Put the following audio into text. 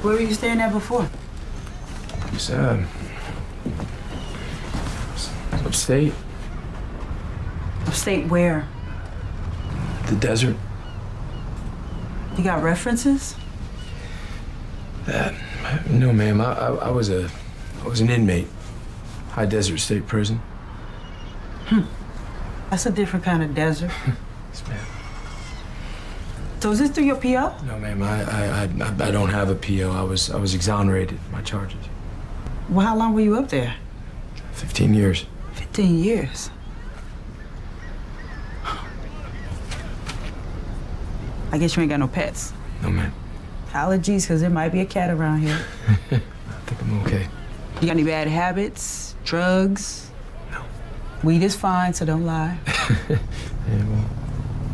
Where were you staying at before? It's, upstate. Upstate where? The desert. You got references? No, ma'am. I was an inmate. High Desert State Prison. That's a different kind of desert. Yes, ma'am. So is this through your PO? No, ma'am. I don't have a PO. I was exonerated of my charges. Well, how long were you up there? 15 years. 15 years. I guess you ain't got no pets. No, ma'am. Allergies, because there might be a cat around here. I think I'm okay. You got any bad habits? Drugs? No. Weed is fine, so don't lie. Yeah, well,